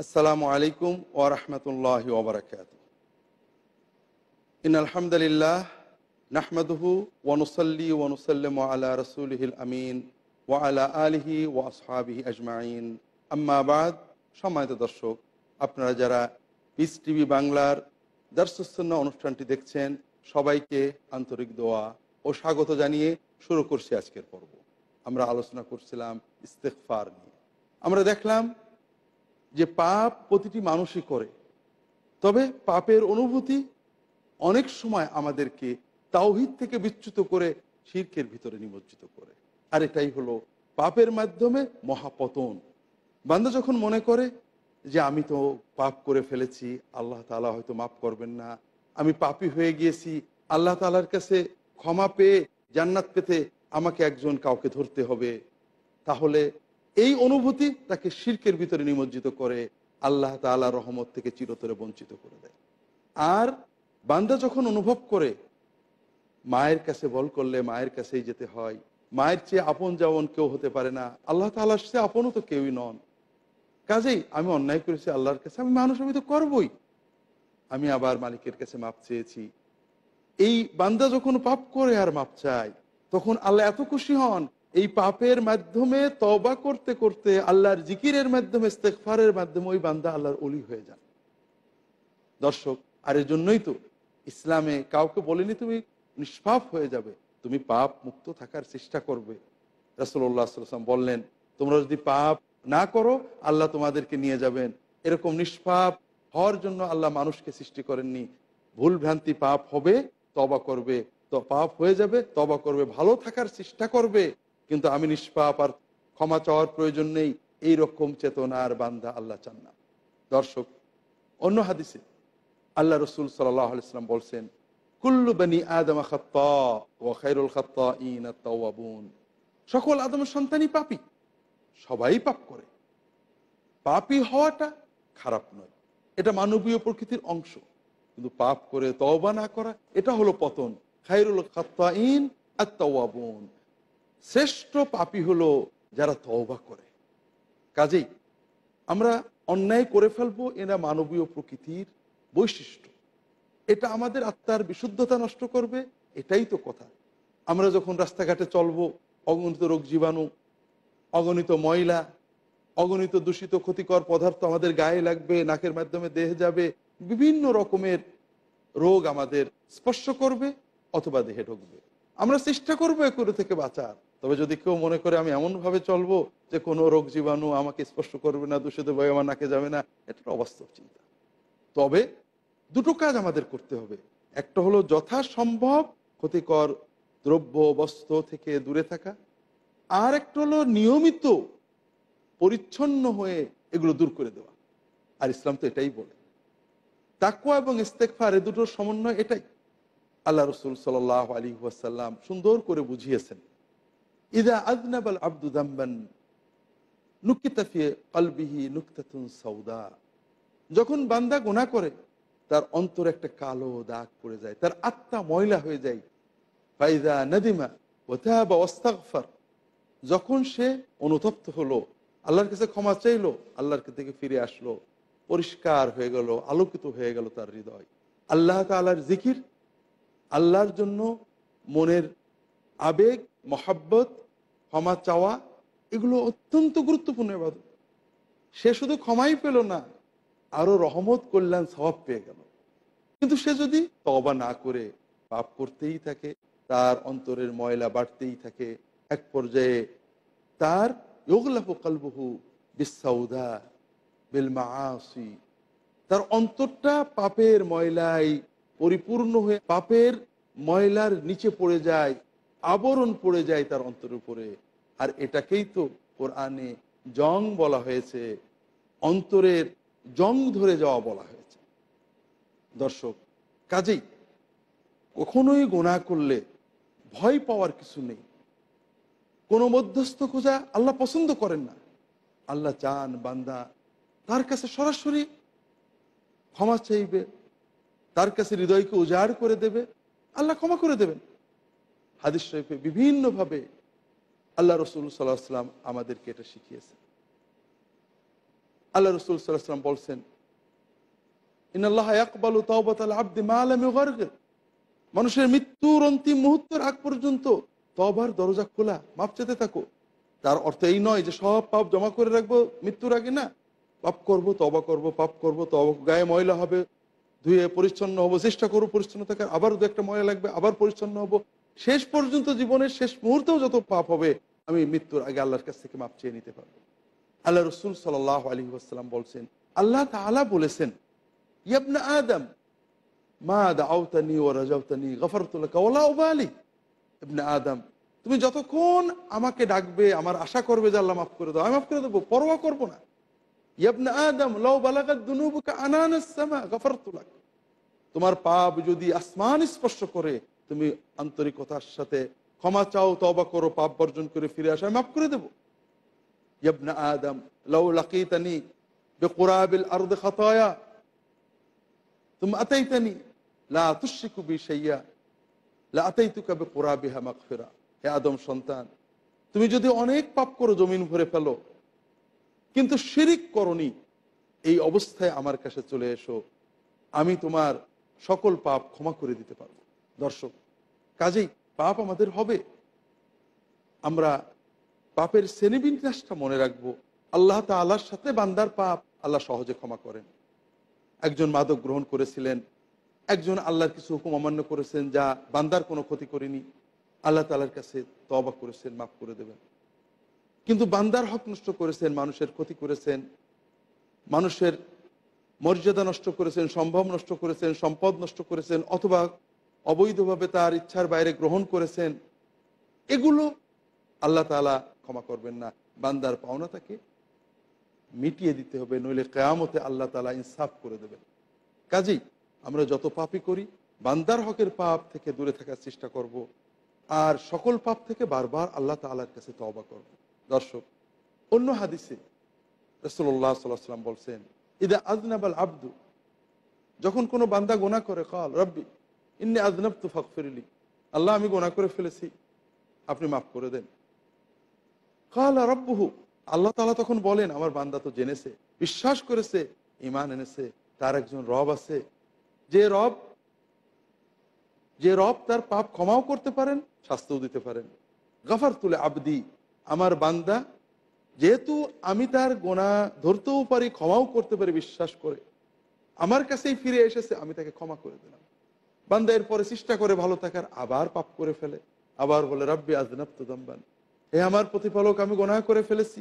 আসসালামু আলাইকুম ওয়া রাহমাতুল্লাহি ওয়া বারাকাতুহু। ইন্নাল হামদালিল্লাহ নাহমাদুহু ওয়া নুসাল্লি ওয়া নুসাল্লিমু আলা রাসূলিহিল আমিন ওয়া আলা আলিহি ওয়া আসহাবিহি আজমাইন। আম্মা বাদ। সম্মানিত দর্শক, আপনারা যারা পিস টিভি বাংলার দারসুস সুন্নাহ অনুষ্ঠানটি দেখছেন, সবাইকে আন্তরিক দোয়া ও স্বাগত জানিয়ে শুরু করছি আজকের পর্ব। আমরা আলোচনা করছিলাম ইস্তেগফার নিয়ে। আমরা দেখলাম যে পাপ প্রতিটি মানুষই করে, তবে পাপের অনুভূতি অনেক সময় আমাদেরকে তাওহীদ থেকে বিচ্যুত করে শিরকের ভিতরে নিমজ্জিত করে। আর এটাই হলো পাপের মাধ্যমে মহাপতন। বান্দা যখন মনে করে যে আমি তো পাপ করে ফেলেছি, আল্লাহ তাআলা হয়তো মাফ করবেন না, আমি পাপী হয়ে গিয়েছি, আল্লাহ তাআলার কাছে ক্ষমা পেয়ে জান্নাত পেতে আমাকে কাউকে ধরতে হবে, তাহলে এই অনুভূতি তাকে শিরকের ভিতরে নিমজ্জিত করে, আল্লাহ তাআলার রহমত থেকে চিরতরে বঞ্চিত করে দেয়। আর বান্দা যখন অনুভব করে মায়ের কাছে বল করলে মায়ের কাছেই যেতে হয়, মায়ের চেয়ে আপন যেমন কেউ হতে পারে না, আল্লাহ তাআলার চেয়ে আপনও তো কেউই নন, কাজেই আমি অন্যায় করেছি আল্লাহর কাছে, আমি মানুষ, আমি তো করবই, আমি আবার মালিকের কাছে মাপ চেয়েছি। এই বান্দা যখন পাপ করে আর মাপ চায়, তখন আল্লাহ এত খুশি হন, এই পাপের মাধ্যমে তওবা করতে করতে আল্লাহর জিকিরের মাধ্যমে, ইস্তেগফারের মাধ্যমে ওই বান্দা আল্লাহর ওলি হয়ে যান। দর্শক, আর এর জন্যই তো ইসলামে কাউকে বলেনি তুমি নিষ্পাপ হয়ে যাবে, তুমি পাপ মুক্ত থাকার চেষ্টা করবে। রাসূলুল্লাহ সাল্লাল্লাহু আলাইহি ওয়াসাল্লাম বললেন, তোমরা যদি পাপ না করো আল্লাহ তোমাদেরকে নিয়ে যাবেন। এরকম নিষ্পাপ হওয়ার জন্য আল্লাহ মানুষকে সৃষ্টি করেননি। ভুল ভ্রান্তি পাপ হবে, তওবা করবে, তো পাপ হয়ে যাবে, তওবা করবে, ভালো থাকার চেষ্টা করবে, কিন্তু আমি নিষ্পাপ আর ক্ষমা চাওয়ার প্রয়োজন নেই, এই রকম চেতনার বান্দা আল্লাহ চান না। দর্শক, অন্য হাদিসে আল্লাহ রসুল সাল্লাল্লাহু আলাইহি ওয়াসাল্লাম বলছেন, কুল্লু বনি আদম খাত্তা ওয়া খায়রুল খাত্তাইন আত-তাওয়াবুন। সকল আদমের সন্তানই পাপী, সবাই পাপ করে। পাপী হওয়াটা খারাপ নয়, এটা মানবীয় প্রকৃতির অংশ, কিন্তু পাপ করে তওবা না করা, এটা হলো পতন। খায়রুল খাত্তাইন আত-তাওয়াবুন, শ্রেষ্ঠ পাপী হলো যারা তওবা করে। কাজেই আমরা অন্যায় করে ফেলবো, এরা মানবীয় প্রকৃতির বৈশিষ্ট্য, এটা আমাদের আত্মার বিশুদ্ধতা নষ্ট করবে, এটাই তো কথা। আমরা যখন রাস্তাঘাটে চলবো, অগণিত রোগ জীবাণু, অগণিত ময়লা, অগণিত দূষিত ক্ষতিকর পদার্থ আমাদের গায়ে লাগবে, নাকের মাধ্যমে দেহে যাবে, বিভিন্ন রকমের রোগ আমাদের স্পর্শ করবে অথবা দেহে ঢুকবে। আমরা চেষ্টা করবো এগুলো থেকে বাঁচার, তবে যদি কেউ মনে করে আমি এমনভাবে চলবো যে কোনো রোগ জীবাণু আমাকে স্পর্শ করবে না, দূষিত বায়ু আমার নাকে যাবে না, এটা অবাস্তব চিন্তা। তবে দুটো কাজ আমাদের করতে হবে, একটা হলো যথাসম্ভব ক্ষতিকর দ্রব্য বস্তু থেকে দূরে থাকা, আর একটা হলো নিয়মিত পরিচ্ছন্ন হয়ে এগুলো দূর করে দেওয়া। আর ইসলাম তো এটাই বলে। তাকওয়া এবং ইস্তেগফার, এ দুটোর সমন্বয় এটাই। আল্লাহ রসুল সাল্লাল্লাহু আলাইহি ওয়াসাল্লাম সুন্দর করে বুঝিয়েছেন, ইযা আযনাবাল আবদু যামবান নুকিতা ফি কলবিহি নুকতাতুন সাউদা। যখন বান্দা গুনাহ করে, তার অন্তরে একটা কালো দাগ পড়ে যায়, তার আত্মা ময়লা হয়ে যায়। ফাইযা নাদিমা ওয়া তাবা ওয়াস্তাগফার, যখন সে অনুতপ্ত হলো, আল্লাহর কাছে ক্ষমা চাইলো, আল্লাহর থেকে ফিরে আসলো, পরিষ্কার হয়ে গেল, আলোকিত হয়ে গেল তার হৃদয়। আল্লাহ তাআলার জিকির, আল্লাহর জন্য মনের আবেগ, মহাব্বত, ক্ষমা চাওয়া, এগুলো অত্যন্ত গুরুত্বপূর্ণ ইবাদত। সে শুধু ক্ষমাই পেল না, আরো রহমত, কল্যাণ, সওয়াব পেয়ে গেল। কিন্তু সে যদি তওবা না করে পাপ করতেই থাকে, তার অন্তরের ময়লা বাড়তেই থাকে, এক পর্যায়ে তার ইউগলাফু কলবুহু বিসসাউদা বিল মাআসি, তার অন্তরটা পাপের ময়লায় পরিপূর্ণ হয়ে পাপের ময়লার নিচে পড়ে যায়, আবরণ পড়ে যায় তার অন্তরের উপরে। আর এটাকেই তো কোরআনে জং বলা হয়েছে, অন্তরের জং ধরে যাওয়া বলা হয়েছে। দর্শক, কাজেই কখনোই গুনাহ করলে ভয় পাওয়ার কিছু নেই, কোনো মধ্যস্থ খোঁজা আল্লাহ পছন্দ করেন না। আল্লাহ চান বান্দা তার কাছে সরাসরি ক্ষমা চাইবে, তার কাছে হৃদয়কে উজাড় করে দেবে, আল্লাহ ক্ষমা করে দেবেন। হাদিস শরীফে বিভিন্নভাবে আল্লাহ রসুল সাল্লাল্লাহু আলাইহি ওয়াসাল্লাম আমাদেরকে এটা শিখিয়েছেন। আল্লাহ রসুল সাল্লাল্লাহু আলাইহি ওয়াসাল্লাম বলছেন, ইন্নাল্লাহা ইয়াকবালু তাওবাতাল আবদি মা লাম ইউগারগির। মানুষের মৃত্যুর অন্তিম মুহূর্তের আগ পর্যন্ত তওবার দরজা খোলা, মাপ চেতে থাকো। তার অর্থ এই নয় যে সব পাপ জমা করে রাখবো মৃত্যুর আগে, না। পাপ করব, তওবা করব, পাপ করব, তওবা, গায়ে ময়লা হবে, ধুয়ে পরিচ্ছন্ন হবো, চেষ্টা করবো পরিচ্ছন্ন থাকার, আবার দু একটা ময়লা লাগবে, আবার পরিচ্ছন্ন হবো। শেষ পর্যন্ত জীবনের শেষ মুহূর্তেও যত পাপ হবে আমি মৃত্যুর আগে আল্লাহর কাছ থেকে মাপ চেয়ে নিতে পারবো। আল্লাহ রসুল সাল্লাল্লাহু আলাইহি ওয়াসাল্লাম বলছেন, আল্লাহ তাআলা বলেছেন, ইয়া আদম মা দাআউতানি ওয়া রাজাউতানি গফারতু লাকা ওয়া লা উবালি। ইবনে আদম, তুমি যতক্ষণ আমাকে ডাকবে, আমার আশা করবে যে আল্লাহ মাফ করে দাও, আমি মাফ করে দেবো, পরোয়া করবো না। ইয়া ইবনে আদম লাউ বালাগাত দুনুবুকা আনানাস সামা গফারতু লাক। তোমার পাপ যদি আসমান স্পর্শ করে, তুমি আন্তরিকতার সাথে ক্ষমা চাও, তওবা করো, পাপ বর্জন করে ফিরে আসো, আমি মাফ করে দেবো। ইয়া ইবনে আদম লাউ লাকিতানি বিকুরাবিল আরদি খাতায়া তুম আতাইতানি লা তুশরিকু বি শাইয়া লা আতাইতুকা বিকুরাবিহা মাগফিরা। হে আদম সন্তান, তুমি যদি অনেক পাপ করো, জমিন ভরে ফেলো, কিন্তু শিরিক করনি, এই অবস্থায় আমার কাছে চলে এসো, আমি তোমার সকল পাপ ক্ষমা করে দিতে পারবো। দর্শক, কাজেই পাপ আমাদের হবে, আমরা পাপের শ্রেণীবিন্যাসটা মনে রাখবো। আল্লাহ তাআলার সাথে বান্দার পাপ আল্লাহ সহজে ক্ষমা করেন। একজন মাদক গ্রহণ করেছিলেন, একজন আল্লাহর কিছু হুকুম অমান্য করেছেন যা বান্দার কোনো ক্ষতি করেনি, আল্লাহ তাআলার কাছে তওবা করেছেন, মাফ করে দেবেন। কিন্তু বান্দার হক নষ্ট করেছেন, মানুষের ক্ষতি করেছেন, মানুষের মর্যাদা নষ্ট করেছেন, সম্ভব নষ্ট করেছেন, সম্পদ নষ্ট করেছেন, অথবা অবৈধভাবে তার ইচ্ছার বাইরে গ্রহণ করেছেন, এগুলো আল্লাহ তাআলা ক্ষমা করবেন না। বান্দার পাওনা তাকে মিটিয়ে দিতে হবে, নইলে কিয়ামতে আল্লাহ তাআলা ইনসাফ করে দেবেন। কাজেই আমরা যত পাপই করি, বান্দার হকের পাপ থেকে দূরে থাকার চেষ্টা করব, আর সকল পাপ থেকে বারবার আল্লাহ তাআলার কাছে তওবা করব। দর্শক, অন্য হাদিসে রাসূলুল্লাহ সাল্লাল্লাহু আলাইহি ওয়াসাল্লাম বলছেন, ইদা আযনাবাল আবদু, যখন কোনো বান্দা গুনাহ করে, কাল রব্বি ইন্নী আযনাবতু ফাগফিরলি, আল্লাহ আমি গুনাহ করে ফেলেছি, আপনি মাফ করে দেন। কালা রব্বুহু, আল্লাহ তাআলা তখন বলেন, আমার বান্দা তো জেনেছে, বিশ্বাস করেছে, ঈমান এনেছে, তার একজন রব আছে, যে রব তার পাপ ক্ষমাও করতে পারেন, শাস্তিও দিতে পারেন। গফারতু লি আবদি, আমার বান্দা যেহেতু আমি তার গুনাহ ধরতেও পারি, ক্ষমাও করতে পারি, বিশ্বাস করে আমার কাছেই ফিরে এসেছে, আমি তাকে ক্ষমা করে দিলাম। বান্দা এরপরে চেষ্টা করে ভালো থাকার, আবার পাপ করে ফেলে, আবার বলে রব্বি আযনাবতু যামবান, হে আমার প্রতিপালক আমি গুনাহ করে ফেলেছি।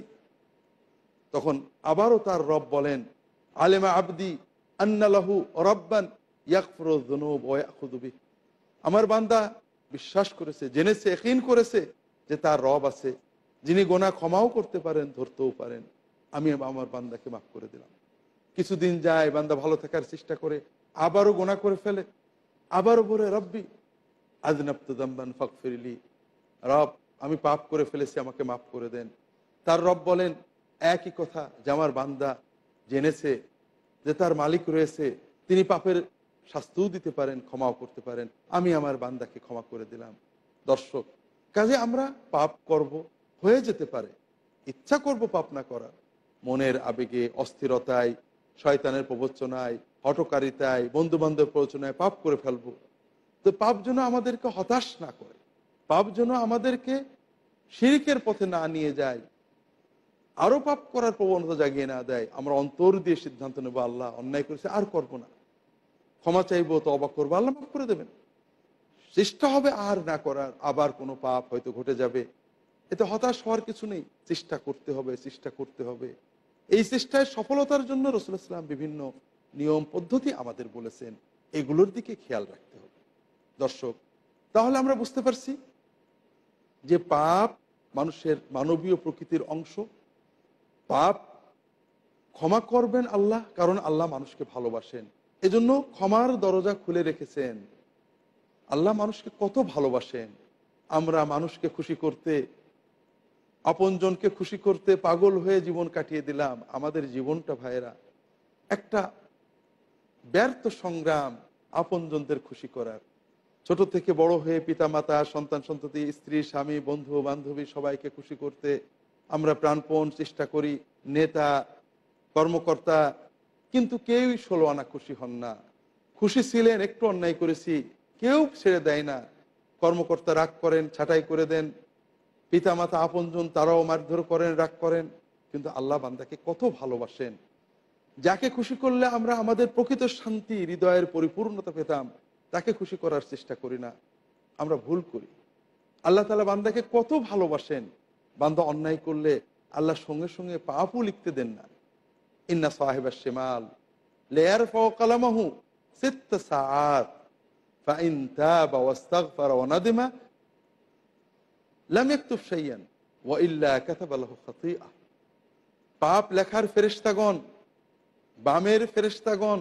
তখন আবারও তার রব বলেন, আলেমা আবদি আন্না লাহু রাব্বান ইয়াগফিরুয যুনুব ওয়া ইয়াখুযু বিহি, আমার বান্দা বিশ্বাস করেছে, জেনেছে, ইয়াকিন করেছে যে তার রব আছে, যিনি গুনাহ ক্ষমাও করতে পারেন, ধরতেও পারেন, আমি আমার বান্দাকে মাফ করে দিলাম। কিছুদিন যায়, বান্দা ভালো থাকার চেষ্টা করে, আবারও গুনাহ করে ফেলে, আবারও বলে রব্বি আযনাবতু যামবান ফাগফিরলি, রব আমি পাপ করে ফেলেছি, আমাকে মাফ করে দেন। তার রব বলেন একই কথা, যে আমার বান্দা জেনেছে যে তার মালিক রয়েছে, তিনি পাপের শাস্তিও দিতে পারেন, ক্ষমাও করতে পারেন, আমি আমার বান্দাকে ক্ষমা করে দিলাম। দর্শক, কাজে আমরা পাপ করব, হয়ে যেতে পারে, ইচ্ছা করব পাপ না করার, মনের আবেগে, অস্থিরতায়, শয়তানের প্রবঞ্চনায়, হঠকারিতায়, বন্ধু বান্ধব প্ররোচনায় পাপ করে ফেলবো। তো পাপ যেন আমাদেরকে হতাশ না করে, পাপ যেন আমাদেরকে শিরকের পথে না নিয়ে যায়, আরো পাপ করার প্রবণতা জাগিয়ে না দেয়। আমরা অন্তর দিয়ে সিদ্ধান্ত নেবো, আল্লাহ অন্যায় করেছে, আর করবো না, ক্ষমা চাইবো, তওবা করবো, আল্লাহ মাফ করে দেবেন। চেষ্টা হবে আর না করার, আবার কোনো পাপ হয়তো ঘটে যাবে, এতে হতাশ হওয়ার কিছু নেই, চেষ্টা করতে হবে, চেষ্টা করতে হবে। এই চেষ্টায় সফলতার জন্য রাসূলুল্লাহ সাল্লাল্লাহু আলাইহি ওয়াসাল্লাম বিভিন্ন নিয়ম পদ্ধতি আমাদের বলেছেন, এগুলোর দিকে খেয়াল রাখতে হবে। দর্শক, তাহলে আমরা বুঝতে পারছি যে পাপ মানুষের মানবীয় প্রকৃতির অংশ। পাপ ক্ষমা করবেন আল্লাহ, কারণ আল্লাহ মানুষকে ভালোবাসেন, এজন্য ক্ষমার দরজা খুলে রেখেছেন। আল্লাহ মানুষকে কত ভালোবাসেন, আমরা মানুষকে খুশি করতে, আপনজনকে খুশি করতে পাগল হয়ে জীবন কাটিয়ে দিলাম। আমাদের জীবনটা ভাইয়েরা একটা ব্যর্থ সংগ্রাম, আপনজনদের খুশি করার। ছোট থেকে বড় হয়ে পিতামাতা, সন্তান সন্ততি, স্ত্রী, স্বামী, বন্ধু বান্ধবী সবাইকে খুশি করতে আমরা প্রাণপণ চেষ্টা করি। নেতা, কর্মকর্তা, কিন্তু কেউই 16 আনা খুশি হন না। খুশি ছিলেন, একটু অন্যায় করেছি, কেউ ছেড়ে দেয় না। কর্মকর্তা রাগ করেন, ছাঁটাই করে দেন। পিতামাতা আপনজন তারাও মারধর করেন, রাগ করেন। কিন্তু আল্লাহ বান্দাকে কত ভালোবাসেন। যাকে খুশি করলে আমরা আমাদের প্রকৃত শান্তি, হৃদয়ের পরিপূর্ণতা পেতাম, তাকে খুশি করার চেষ্টা করি না, আমরা ভুল করি। আল্লাহ তাআলা বান্দাকে কত ভালোবাসেন। বান্দা অন্যায় করলে আল্লাহ সঙ্গে সঙ্গে পাপও লিখতে দেন না। ইন্না সাহিবাশ শিমাল লায়ারফাউ কালামাহু সিত্তা সাআত ফাইন তাবা ওয়াস্তাগফারা ওয়া নাদিমা লাম ইয়াকতুব শাইয়ান ওয়া ইল্লা কাতাবা লাহু খাতিআ। পাপ লেখার ফেরেশতাগণ, বামের ফেরেশতাগণ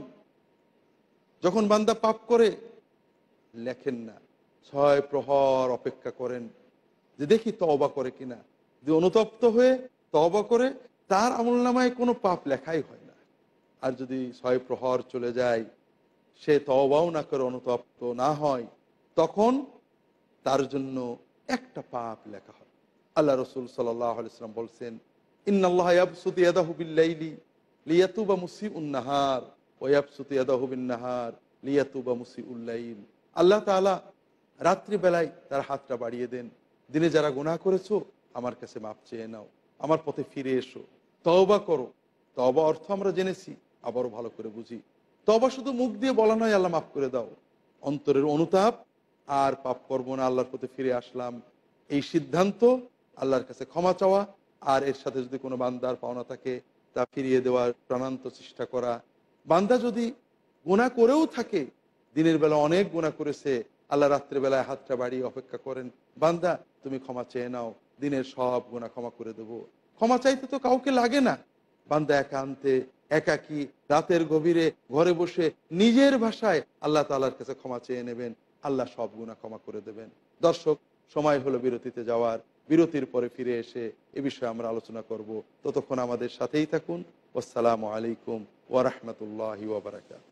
যখন বান্দা পাপ করে লেখেন না, 6 প্রহর অপেক্ষা করেন যে দেখি তওবা করে কিনা। যে অনুতপ্ত হয়ে তওবা করে, তার আমলনামায় কোনো পাপ লেখাই হয় না। আর যদি 6 প্রহর চলে যায়, সে তওবাও না করে, অনুতপ্ত না হয়, তখন তার জন্য একটা পাপ লেখা হয়। আল্লাহ রসুল সাল্লাল্লাহু আলাইহি ওয়াসাল্লাম বলছেন, ইন্নাল্লাহা ইয়াবসুতু ইয়াদাহু বিল-লাইলি লিয়াতুবা মুসিউন নাহার ওয়া ইয়াবসুতু ইয়াদাহু বিন-নাহার লিয়াতুবা মুসিউল লাইল। আল্লাহ তাআলা রাত্রিবেলায় তার হাতটা বাড়িয়ে দেন, দিনে যারা গুনাহ করেছো আমার কাছে মাপ চেয়ে নাও, আমার পথে ফিরে এসো, তওবা করো। তওবা অর্থ আমরা জেনেছি, আবারও ভালো করে বুঝি। তওবা শুধু মুখ দিয়ে বলা নয় আল্লাহ মাফ করে দাও, অন্তরের অনুতাপ, আর পাপ করবো না, আল্লাহর পথে ফিরে আসলাম, এই সিদ্ধান্ত, আল্লাহর কাছে ক্ষমা চাওয়া, আর এর সাথে যদি কোনো বান্দার পাওনা থাকে তা ফিরিয়ে দেওয়ার প্রাণান্ত চেষ্টা করা। বান্দা যদি গুনাহ করেও থাকে, দিনের বেলা অনেক গুনাহ করেছে, আল্লাহ রাত্রেবেলায় হাতটা বাড়িয়ে অপেক্ষা করেন, বান্দা তুমি ক্ষমা চেয়ে নাও, দিনের সব গুনাহ ক্ষমা করে দেবো। ক্ষমা চাইতে তো কাউকে লাগে না। বান্দা একান্তে, একাকী, রাতের গভীরে ঘরে বসে নিজের ভাষায় আল্লাহ তাআলার কাছে ক্ষমা চেয়ে নেবেন, আল্লাহ সব গুনাহ ক্ষমা করে দেবেন। দর্শক, সময় হলো বিরতিতে যাওয়ার। বিরতির পরে ফিরে এসে এ বিষয়ে আমরা আলোচনা করব। ততক্ষণ আমাদের সাথেই থাকুন। আসসালামু আলাইকুম ওয়া রাহমাতুল্লাহি ওয়া বারাকাতুহু।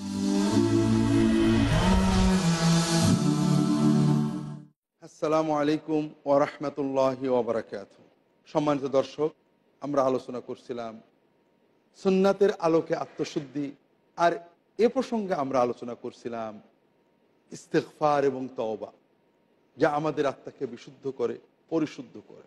আসসালামু আলাইকুম ওয়া রাহমাতুল্লাহি ওয়া বারাকাতুহু। সম্মানিত দর্শক, আমরা আলোচনা করছিলাম সুন্নাতের আলোকে আত্মশুদ্ধি, আর এ প্রসঙ্গে আমরা আলোচনা করছিলাম ইস্তেগফার এবং তওবা, যা আমাদের আত্মাকে বিশুদ্ধ করে, পরিশুদ্ধ করে।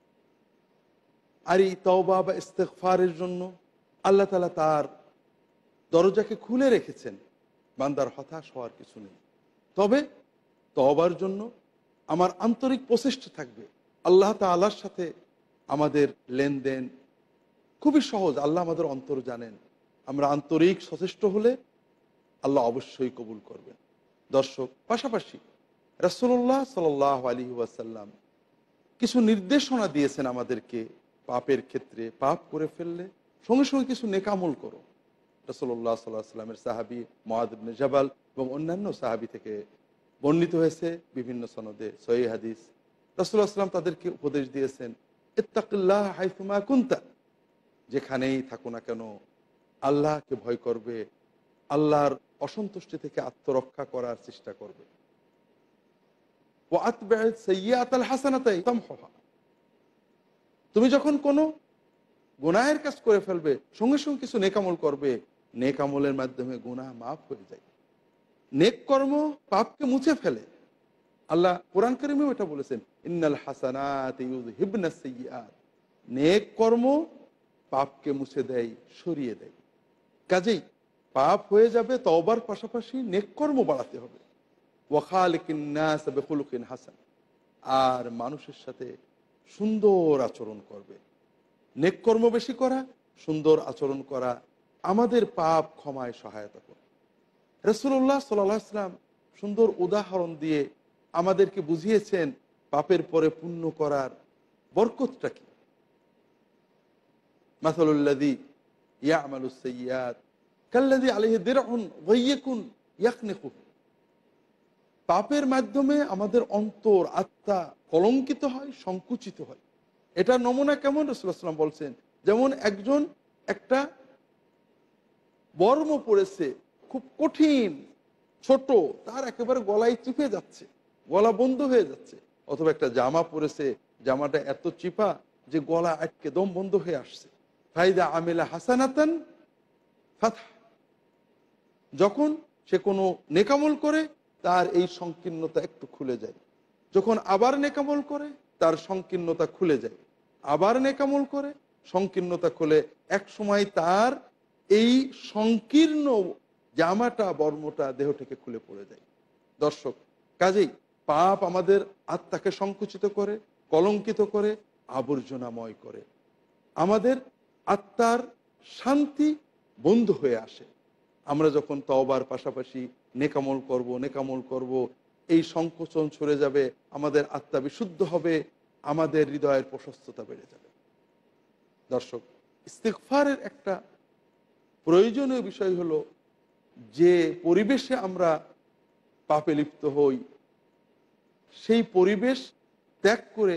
আর এই তওবা বা ইস্তেগফারের জন্য আল্লাহ তাআলা তার দরজাকে খুলে রেখেছেন। বান্দার হতাশ হওয়ার কিছু নেই। তবে তওবার জন্য আমার আন্তরিক প্রচেষ্টা থাকবে। আল্লাহ তাআলার সাথে আমাদের লেনদেন খুবই সহজ। আল্লাহ আমাদের অন্তর জানেন। আমরা আন্তরিক সচেষ্ট হলে আল্লাহ অবশ্যই কবুল করবেন। দর্শক, পাশাপাশি রাসূলুল্লাহ সাল্লাল্লাহু আলাইহি ওয়াসাল্লাম কিছু নির্দেশনা দিয়েছেন আমাদেরকে পাপের ক্ষেত্রে। পাপ করে ফেললে সঙ্গে সঙ্গে কিছু নেকামল করো। রাসূলুল্লাহ সাল্লাল্লাহু আলাইহি ওয়াসাল্লামের সাহাবী মুআয ইবনে জাবাল এবং অন্যান্য সাহাবী থেকে বর্ণিত হয়েছে বিভিন্ন সনদে সহিহ হাদিস। রাসূলুল্লাহ সাল্লাল্লাহু আলাইহি ওয়াসাল্লাম তাদেরকে উপদেশ দিয়েছেন, ইত্তাকিল্লাহ হাইসুমা কুনতা, যেখানেই থাকো না কেন আল্লাহকে ভয় করবে, আল্লাহর অসন্তুষ্টি থেকে আত্মরক্ষা করার চেষ্টা করবে। ওয়া আতবি'আস সাইয়্যাতাল হাসানাতা তামহুহা, তুমি যখন কোনো গুনাহের কাজ করে ফেলবে সঙ্গে সঙ্গে কিছু নেক আমল করবে, নেক আমলের মাধ্যমে গুনাহ মাফ হয়ে যায়। নেক কর্ম পাপকে মুছে ফেলে। আল্লাহ কোরআন কারীমেও এটা বলেছেন, ইন্নাল হাসানাতি ইউযহিবনাস সাইয়্যাত, নেক কর্ম পাপকে মুছে দেয়, সরিয়ে দেয়। কাজেই পাপ হয়ে যাবে, তওবার পাশাপাশি নেক কর্ম বাড়াতে হবে। ওয়া খালিকিন নাস বিখুলুকিন হাসান, আর মানুষের সাথে সুন্দর আচরণ করবে। নেক কর্ম বেশি করা, সুন্দর আচরণ করা আমাদের পাপ ক্ষমায় সহায়তা করে। রাসূলুল্লাহ সাল্লাল্লাহু আলাইহি ওয়াসাল্লাম সুন্দর উদাহরণ দিয়ে আমাদেরকে বুঝিয়েছেন পাপের পরে পুণ্য করার বরকতটা কি। মাসালুল্লাযী ইয়ামালুস সাইয়্যাত কাল্লাযী আলাইহি দিরউন যায়্যিকুন ইয়াখনিকুহু, পাপের মাধ্যমে আমাদের অন্তর, আত্মা কলঙ্কিত হয়, সংকুচিত হয়। এটার নমুনা কেমন? রাসূলুল্লাহ সাল্লাল্লাহু আলাইহি ওয়াসাল্লাম বলছেন, যেমন একজন একটা বর্ম পড়েছে, খুব কঠিন, ছোট, তার একেবারে গলায় চিপে যাচ্ছে, গলা বন্ধ হয়ে যাচ্ছে। অথবা একটা জামা পরেছে, জামাটা এত চিপা যে গলা আটকে দম বন্ধ হয়ে আসছে। ফাইদা আমিলা হাসানাতান ফাতহ, যখন সে কোনো নেকামল করে তার এই সংকীর্ণতা একটু খুলে যায়, যখন আবার নেকামল করে তার সংকীর্ণতা খুলে যায়, আবার নেকামল করে সংকীর্ণতা খুলে এক সময় তার এই সংকীর্ণ জামাটা বর্মটা দেহ থেকে খুলে পড়ে যায়। দর্শক, কাজেই পাপ আমাদের আত্মাকে সংকুচিত করে, কলঙ্কিত করে, আবর্জনাময় করে, আমাদের আত্মার শান্তি বন্ধ হয়ে আসে। আমরা যখন তওবার পাশাপাশি নেকামল করব, নেকামল করব, এই সংকোচন সরে যাবে, আমাদের আত্মা বিশুদ্ধ হবে, আমাদের হৃদয়ের প্রশস্ততা বেড়ে যাবে। দর্শক, ইস্তিগফারের একটা প্রয়োজনীয় বিষয় হলো যে পরিবেশে আমরা পাপে লিপ্ত হই, সেই পরিবেশ ত্যাগ করে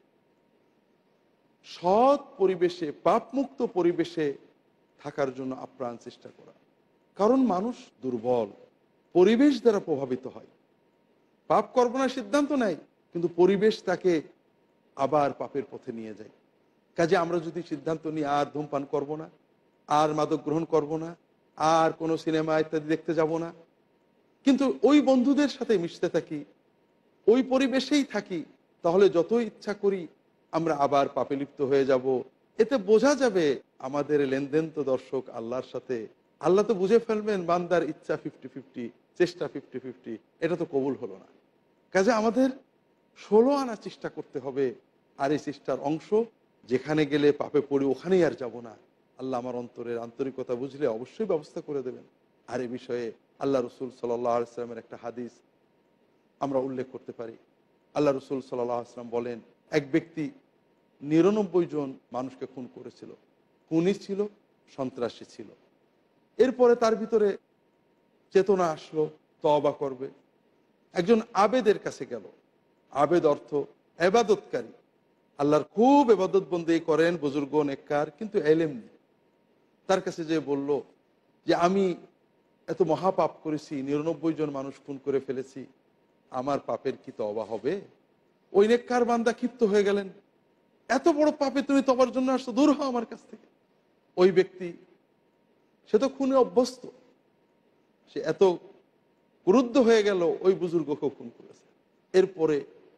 সৎ পরিবেশে, পাপমুক্ত পরিবেশে থাকার জন্য আপ্রাণ চেষ্টা করা। কারণ মানুষ দুর্বল, পরিবেশ দ্বারা প্রভাবিত হয়। পাপ করব না সিদ্ধান্ত নেয়, কিন্তু পরিবেশ তাকে আবার পাপের পথে নিয়ে যায়। কাজে আমরা যদি সিদ্ধান্ত নিই আর ধূমপান করব না, আর মাদক গ্রহণ করব না, আর কোনো সিনেমা ইত্যাদি দেখতে যাব না, কিন্তু ওই বন্ধুদের সাথে মিশতে থাকি, ওই পরিবেশেই থাকি, তাহলে যত ইচ্ছা করি আমরা আবার পাপে লিপ্ত হয়ে যাব। এতে বোঝা যাবে আমাদের লেনদেন তো দর্শক আল্লাহর সাথে, আল্লাহ তো বুঝে ফেলবেন বান্দার ইচ্ছা 50-50, চেষ্টা 50-50, এটা তো কবুল হলো না। কাজে আমাদের 16 আনা চেষ্টা করতে হবে। আর এই চেষ্টার অংশ, যেখানে গেলে পাপে পড়ি ওখানেই আর যাব না। আল্লাহ আমার অন্তরের আন্তরিকতা বুঝলে অবশ্যই ব্যবস্থা করে দেবেন। আর এই বিষয়ে আল্লাহ রসুল সাল্লাল্লাহু আলাইহি ওয়াসাল্লামের একটা হাদিস আমরা উল্লেখ করতে পারি। আল্লাহ রসুল সাল্লাল্লাহু আলাইহি ওয়াসাল্লাম বলেন, এক ব্যক্তি 99 জন মানুষকে খুন করেছিল, খুনি ছিল, সন্ত্রাসী ছিল। এরপরে তার ভিতরে চেতনা আসলো, তওবা করবে। একজন আবেদের কাছে গেল। আবেদ অর্থ ইবাদতকারী, আল্লাহর খুব ইবাদত বন্দেগী করেন, বুজুর্গ নেককার, কিন্তু এলেম নেই। তার কাছে যে বলল যে আমি এত মহাপাপ করেছি, 99 জন মানুষ খুন করে ফেলেছি, আমার পাপের কি তওবা হবে? ওই নেককার বান্দা ক্ষিপ্ত হয়ে গেলেন, এত বড় পাপে তুমি তওবার জন্য আসছো, দূর হও আমার কাছ থেকে। ওই ব্যক্তি, সে তো খুনে অভ্যস্ত, সে এত ক্রুদ্ধ হয়ে গেল, ওই বুজুর্গকেও খুন করেছে। এরপরে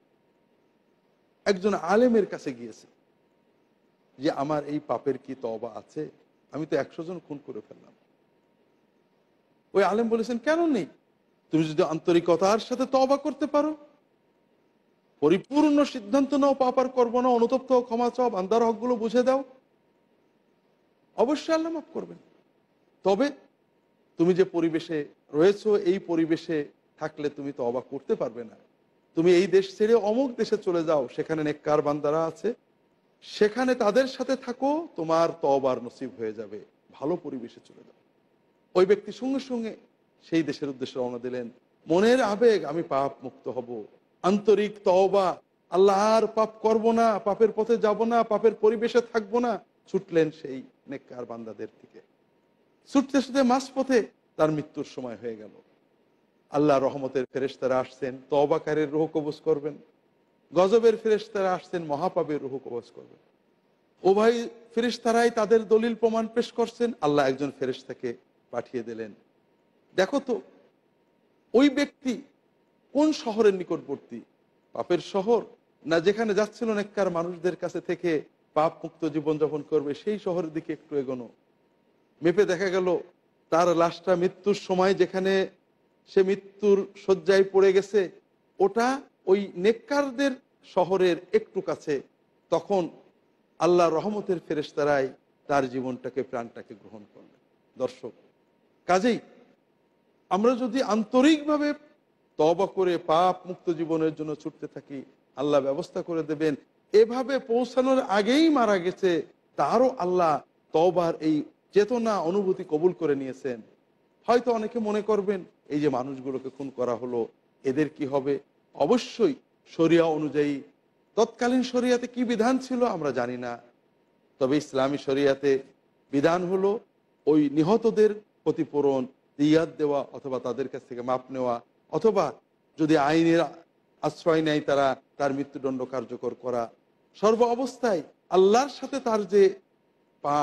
একজন আলেমের কাছে গিয়েছে যে আমার এই পাপের কি তওবা আছে? আমি তো 100 জন খুন করে ফেললাম। ওই আলেম বলেছেন, কেন নেই? তুমি যদি আন্তরিকতার সাথে তওবা করতে পারো, পরিপূর্ণ সিদ্ধান্ত নাও পাপ আর করবো না, অনুতপ্ত ক্ষমা চাও, বান্দার হকগুলো বুঝে দাও, অবশ্যই আল্লাহ মাফ করবেন। তবে তুমি যে পরিবেশে রয়েছো, এই পরিবেশে থাকলে তুমি তওবা করতে পারবে না। তুমি এই দেশ ছেড়ে অমুক দেশে চলে যাও, সেখানে নেককার বান্দারা আছে, সেখানে তাদের সাথে থাকো, তোমার তওবার নসিব হয়ে যাবে, ভালো পরিবেশে চলে যাও। ওই ব্যক্তি সঙ্গে সঙ্গে সেই দেশের উদ্দেশ্যে রওনা দিলেন। মনের আবেগ, আমি পাপ মুক্ত হব, আন্তরিক তওবা, আল্লাহ আর পাপ করব না, পাপের পথে যাব না, পাপের পরিবেশে থাকবো না, ছুটলেন সেই নেককার বান্দাদের দিকে। ছুটতে ছুটতে মাঝপথে তার মৃত্যুর সময় হয়ে গেল। আল্লাহ রহমতের ফেরেশতারা আসছেন, তওবাকারীর রূহ কবজ করবেন। গজবের ফেরেশতারা আসছেন, মহাপাপের রূহ কবজ করবেন। উভয় ফেরেশতারাই তাদের দলিল প্রমাণ পেশ করছেন। আল্লাহ একজন ফেরেশতাকে পাঠিয়ে দিলেন, দেখো তো ওই ব্যক্তি কোন শহরের নিকটবর্তী, পাপের শহর, না যেখানে যাচ্ছিল নেককার মানুষদের কাছে থেকে পাপ মুক্ত জীবনযাপন করবে, সেই শহরের দিকে একটু এগোনো। মেপে দেখা গেল তার লাশটা মৃত্যুর সময় যেখানে সে মৃত্যুর শয্যায় পড়ে গেছে, ওটা ওই নেককারদের শহরের একটু কাছে। তখন আল্লাহ রহমতের ফেরেশতারাই তার জীবনটাকে, প্রাণটাকে গ্রহণ করলেন। দর্শক, কাজেই আমরা যদি আন্তরিকভাবে তওবা করে পাপ মুক্ত জীবনের জন্য ছুটতে থাকি, আল্লাহ ব্যবস্থা করে দেবেন। এভাবে পৌঁছানোর আগেই মারা গেছে, তারও আল্লাহ তওবার এই চেতনা, অনুভূতি কবুল করে নিয়েছেন। হয়তো অনেকে মনে করবেন, এই যে মানুষগুলোকে খুন করা হলো, এদের কি হবে? অবশ্যই শরিয়া অনুযায়ী, তৎকালীন শরিয়াতে কি বিধান ছিল আমরা জানি না, তবে ইসলামী শরিয়াতে বিধান হলো ওই নিহতদের ক্ষতিপূরণ, দিয়াত দেওয়া, অথবা তাদের কাছ থেকে মাপ নেওয়া, অথবা যদি আইনের আশ্রয় নেয় তারা, তার মৃত্যুদণ্ড কার্যকর করা। সর্ব অবস্থায় আল্লাহর সাথে তার যে পাপ,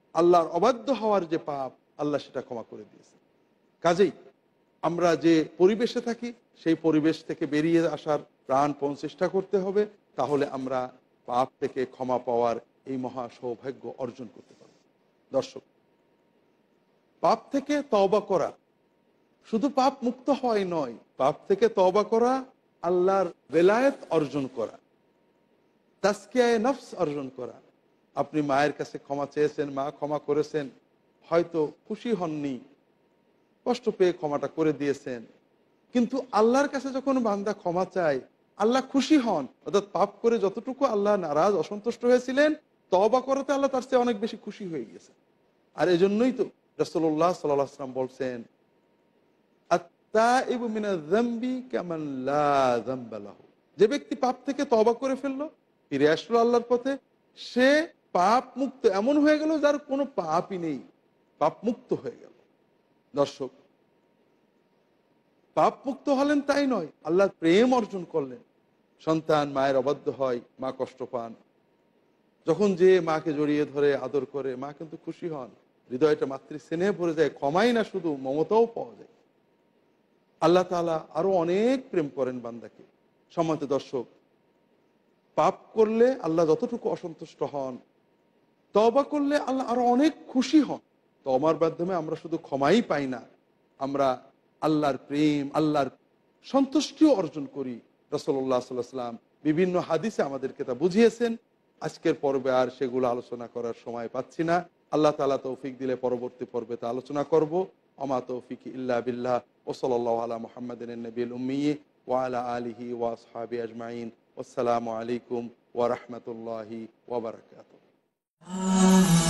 আল্লাহর অবাধ্য হওয়ার যে পাপ, আল্লাহ সেটা ক্ষমা করে দিয়েছে। কাজেই আমরা যে পরিবেশে থাকি সেই পরিবেশ থেকে বেরিয়ে আসার প্রাণপণ চেষ্টা করতে হবে, তাহলে আমরা পাপ থেকে ক্ষমা পাওয়ার এই মহা সৌভাগ্য অর্জন করতে পারব। দর্শক, পাপ থেকে তওবা করা শুধু পাপ মুক্ত হয় নয়, পাপ থেকে তওবা করা আল্লাহর বেলায়েত অর্জন করা, তাজকিয়ায়ে নফস অর্জন করা। আপনি মায়ের কাছে ক্ষমা চেয়েছেন, মা ক্ষমা করেছেন, হয়তো খুশি হননি, কষ্ট পেয়ে ক্ষমাটা করে দিয়েছেন, কিন্তু আল্লাহর কাছে যখন বান্দা ক্ষমা চায় আল্লাহ খুশি হন। অর্থাৎ পাপ করে যতটুকু আল্লাহ নারাজ অসন্তুষ্ট হয়েছিলেন, তওবা করাতে আল্লাহ তার চেয়ে অনেক বেশি খুশি হয়ে গেছে। আর এজন্যই তো রাসূলুল্লাহ সাল্লাল্লাহু আলাইহি ওয়াসাল্লাম বলছেন, আত-তাইবু মিনাজ যামবি কামান লা যামবা লাহু। যে ব্যক্তি পাপ থেকে তওবা করে ফেললো, ফিরে আসলো আল্লাহর পথে, সে পাপ মুক্ত এমন হয়ে গেল যার কোনো পাপই নেই, পাপ মুক্ত হয়ে গেল। দর্শক, পাপ মুক্ত হলেন তাই নয়, আল্লাহর প্রেম অর্জন করলেন। সন্তান মায়ের অবাধ্য হয়, মা কষ্ট পান, যখন যে মাকে জড়িয়ে ধরে আদর করে মা কিন্তু খুশি হন, হৃদয়টা মাতৃ স্নেহে ভরে যায়, ক্ষমাই না শুধু মমতাও পাওয়া যায়। আল্লাহ তাআলা আরো অনেক প্রেম করেন বান্দাকে। সম্মানিত দর্শক, পাপ করলে আল্লাহ যতটুকু অসন্তুষ্ট হন, তওবা করলে আল্লাহ আরো অনেক খুশি হন। তওবার মাধ্যমে আমরা শুধু ক্ষমাই পাই না, আমরা আল্লাহর প্রেম, আল্লাহর সন্তুষ্টিও অর্জন করি। রাসূলুল্লাহ সাল্লাল্লাহু আলাইহি ওয়াসাল্লাম বিভিন্ন হাদিসে আমাদেরকে তা বুঝিয়েছেন। আজকের পর্বে আর সেগুলো আলোচনা করার সময় পাচ্ছি না। আল্লাহ তাআলা তৌফিক দিলে পরবর্তী পর্বে তা আলোচনা করব। ওমা তৌফিকি ইল্লা বিল্লাহ। ওয়া সাল্লাল্লাহু আলা মুহাম্মাদিন নবিয়্যিল উম্মি ওয়া আলা আলিহি ওয়া আসহাবিহি আজমাইন। আসসালামু আলাইকুম ওয়া রাহমাতুল্লাহি ওয়া বারাকাতুহু।